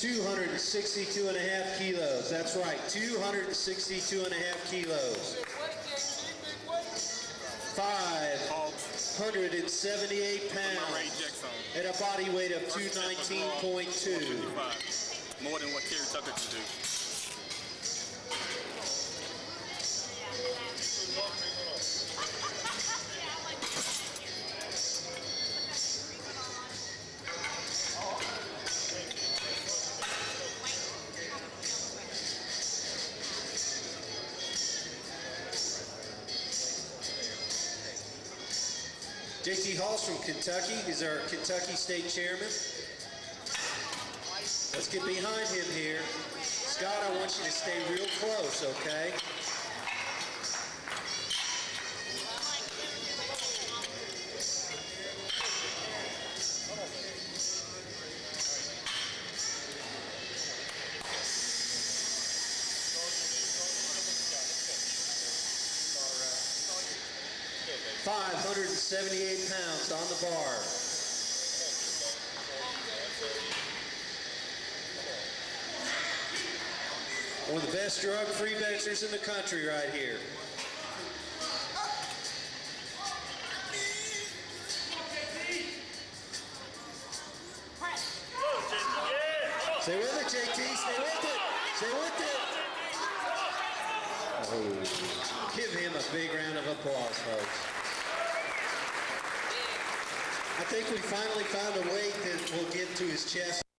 262.5 kilos. That's right, 262.5 kilos. 578 pounds at a body weight of 219.2. More than what Terry Tucker can do. J.T. Hall's from Kentucky. He's our Kentucky State Chairman. Let's get behind him here. Scott, I want you to stay real close, okay? $578 pounds on the bar. One of the best drug-free benchers in the country right here. Stay with it, JT. Stay with it. Stay with it. Oh. Give him a big round of applause, folks. I think we finally found a weight that will get to his chest.